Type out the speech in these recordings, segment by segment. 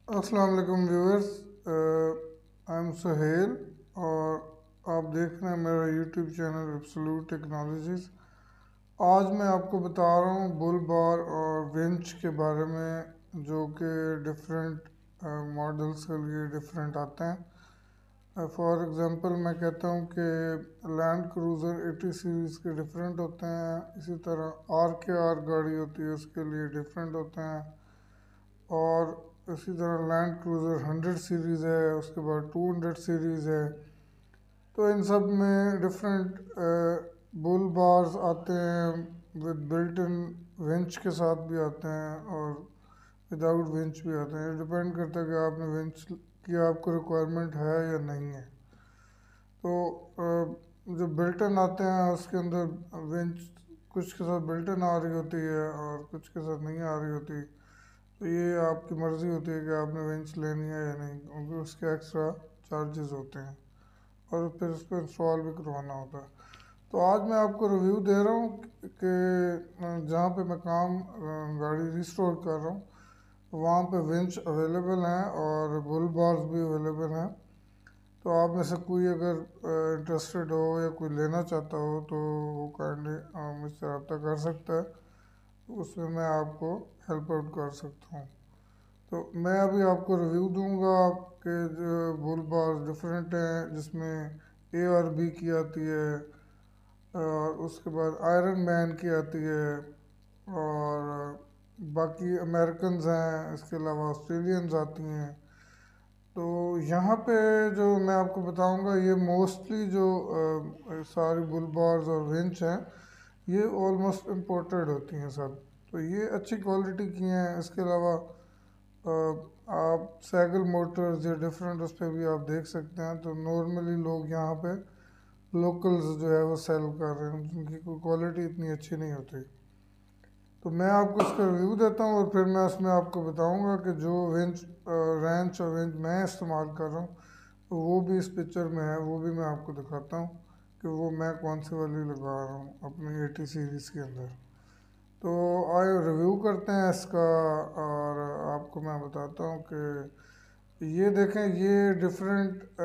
अस्सलाम वालेकुम viewers. I am Suhail और आप देख रहे हैं मेरा यूट्यूब चैनल एब्सोल्यूट टेक्नोलॉजीज़। आज मैं आपको बता रहा हूँ बुल बार और विंच के बारे में, जो कि डिफरेंट मॉडल्स के लिए डिफरेंट आते हैं। फॉर एग्ज़ाम्पल मैं कहता हूँ कि लैंड क्रूज़र 80 सीरीज़ के डिफरेंट होते हैं, इसी तरह आर गाड़ी होती है उसके लिए डिफरेंट होते हैं, और इसी तरह लैंड क्रूज़र 100 सीरीज़ है, उसके बाद 200 सीरीज़ है। तो इन सब में डिफरेंट बुल बार्स आते हैं, विद बिल्ट इन विंच के साथ भी आते हैं और विदाउट विंच भी आते हैं। डिपेंड करता है कि आपने विंच की आपको रिक्वायरमेंट है या नहीं है। तो जो बिल्ट इन आते हैं उसके अंदर विंच कुछ के साथ बिल्ट इन आ रही होती है और कुछ के साथ नहीं आ रही होती। तो ये आपकी मर्ज़ी होती है कि आपने विंच लेनी है या नहीं, क्योंकि उसके एक्स्ट्रा चार्जेस होते हैं और फिर उसको इंस्टॉल भी करवाना होता है। तो आज मैं आपको रिव्यू दे रहा हूँ कि जहाँ पे मैं गाड़ी रिस्टोर कर रहा हूँ वहाँ पे विंच अवेलेबल हैं और बुल बार्स भी अवेलेबल हैं। तो आप में से कोई अगर इंटरेस्टेड हो या कोई लेना चाहता हो तो वो काइंडली मुझसे रब्ता कर सकता है, उसमें मैं आपको हेल्प आउट कर सकता हूँ। तो मैं अभी आपको रिव्यू दूंगा कि जो बुल बार्स डिफरेंट हैं, जिसमें ए और बी की आती है, और उसके बाद आयरन मैन की आती है, और बाकी अमेरिकन्स हैं, इसके अलावा ऑस्ट्रेलियंस आती हैं। तो यहाँ पे जो मैं आपको बताऊंगा ये मोस्टली जो सारी बुल बार्स और विंच हैं ये ऑलमोस्ट इम्पोर्टेड होती हैं सब। तो ये अच्छी क्वालिटी की हैं। इसके अलावा आप साइकिल मोटर्स या डिफरेंट उस पर भी आप देख सकते हैं। तो नॉर्मली लोग यहाँ पे लोकल्स जो है वो सेल कर रहे हैं, जिनकी कोई क्वालिटी इतनी अच्छी नहीं होती। तो मैं आपको इसका रिव्यू देता हूँ और फिर मैं उसमें आपको बताऊँगा कि जो रेंच और विंच मैं इस्तेमाल कर रहा हूँ तो वो भी इस पिक्चर में है, वो भी मैं आपको दिखाता हूँ कि वो मैं कौन सी वाली लगा रहा हूँ अपनी 80 सीरीज़ के अंदर। तो आइए रिव्यू करते हैं इसका और आपको मैं बताता हूँ कि ये देखें, ये डिफरेंट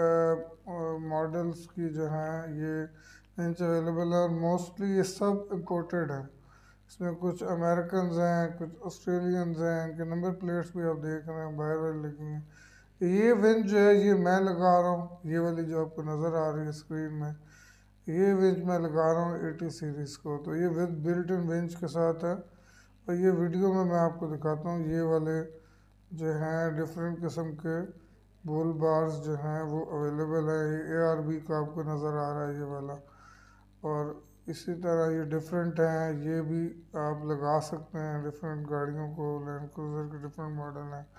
मॉडल्स की जो हैं ये इंच अवेलेबल है और मोस्टली ये सब इम्पोर्टेड हैं। इसमें कुछ अमेरिकन्स हैं, कुछ ऑस्ट्रेलियंस हैं, इनके नंबर प्लेट्स भी आप देख रहे हैं बाहर वाली लगी हैं। ये विंच जो है ये मैं लगा रहा हूँ, ये वाली जो आपको नज़र आ रही है स्क्रीन में, ये विंच मैं लगा रहा हूँ 80 सीरीज़ को। तो ये विद बिल्ट इन विंच के साथ है और ये वीडियो में मैं आपको दिखाता हूँ। ये वाले जो हैं डिफरेंट किस्म के बुल बार्स जो हैं वो अवेलेबल है। ये ARB का आपको नज़र आ रहा है ये वाला, और इसी तरह ये डिफरेंट हैं, ये भी आप लगा सकते हैं डिफरेंट गाड़ियों को। लैंड क्रूज़र के डिफरेंट मॉडल हैं,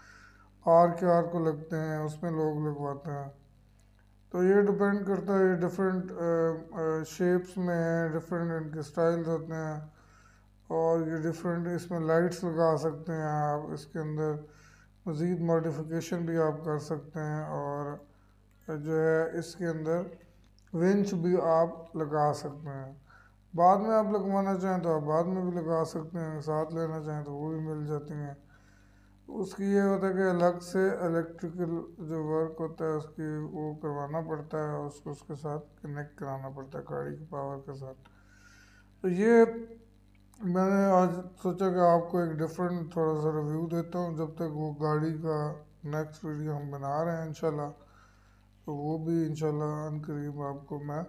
आर को लगते हैं, उसमें लोग लगवाते हैं। तो ये डिपेंड करता है, ये डिफरेंट शेप्स में है, डिफरेंट इनके स्टाइल्स होते हैं, और ये डिफरेंट इसमें लाइट्स लगा सकते हैं आप। इसके अंदर मज़ीद मॉडिफिकेशन भी आप कर सकते हैं, और जो है इसके अंदर विंच भी आप लगा सकते हैं। बाद में आप लगवाना चाहें तो आप बाद में भी लगा सकते हैं, साथ लेना चाहें तो वो भी मिल जाती हैं। उसकी ये होता है कि अलग से इलेक्ट्रिकल जो वर्क होता है उसकी वो करवाना पड़ता है, उसको उसके साथ कनेक्ट कराना पड़ता है गाड़ी की पावर के साथ। तो ये मैंने आज सोचा कि आपको एक डिफरेंट थोड़ा सा रिव्यू देता हूँ, जब तक वो गाड़ी का नेक्स्ट वीडियो हम बना रहे हैं इंशाल्लाह। तो वो भी इंशाल्लाह अनकरीब आपको मैं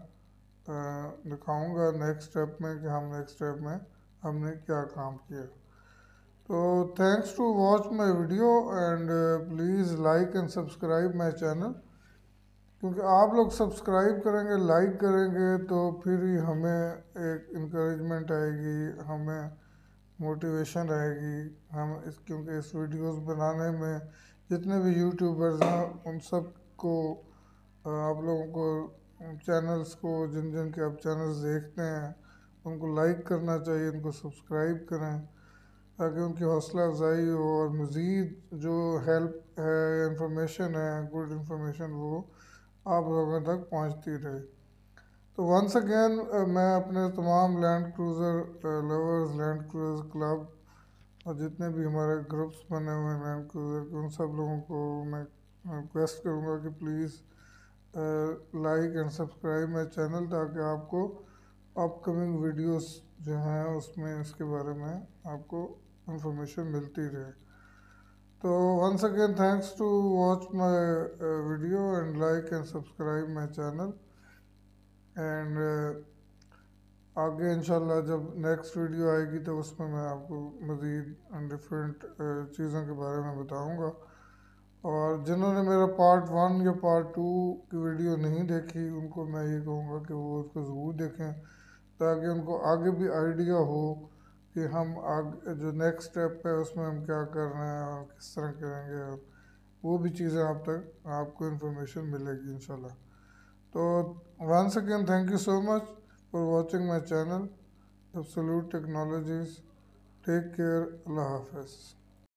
दिखाऊंगा नेक्स्ट स्टेप में कि हम नेक्स्ट स्टेप में हमने क्या काम किया। तो thanks to watch my video and please like and subscribe my channel, क्योंकि आप लोग सब्सक्राइब करेंगे, लाइक करेंगे तो फिर ही हमें एक इनक्रेजमेंट आएगी, हमें मोटिवेशन रहेगी। हम इस क्योंकि इस वीडियोस बनाने में जितने भी यूट्यूबर्स हैं उन सब को आप लोगों को चैनल्स को जिन जिन के आप चैनल्स देखते हैं उनको लाइक करना चाहिए, उनको सब्सक्राइब करें ताकि उनकी हौसला अफजाई हो और मज़ीद जो हेल्प है, इंफॉर्मेशन है, गुड इंफॉर्मेशन वो आप लोगों तक पहुंचती रहे। तो वंस अगेन मैं अपने तमाम Land Cruiser lovers, Land Cruiser club और जितने भी हमारे ग्रुप्स बने हुए हैं उन सब लोगों को मैं रिक्वेस्ट करूँगा कि please like and subscribe my channel, ताकि आपको अपकमिंग वीडियोस जो हैं उसमें इसके बारे में आपको इंफॉर्मेशन मिलती रहे। तो once again thanks to watch my video and like and subscribe my channel and आगे इंशाल्लाह जब नेक्स्ट वीडियो आएगी तो उसमें मैं आपको मज़ीद डिफरेंट चीज़ों के बारे में बताऊंगा। और जिन्होंने मेरा पार्ट 1 या पार्ट 2 की वीडियो नहीं देखी उनको मैं ये कहूँगा कि वो उसको ज़रूर देखें, ताकि उनको आगे भी आइडिया हो कि हम आगे जो नेक्स्ट स्टेप है उसमें हम क्या कर रहे हैं और किस तरह करेंगे, और वो भी चीज़ें आप तक आपको इन्फॉर्मेशन मिलेगी इंशाल्लाह। तो once again thank you so much for watching my channel Absolute Technologies. Take care, अल्लाह हाफ़िज़।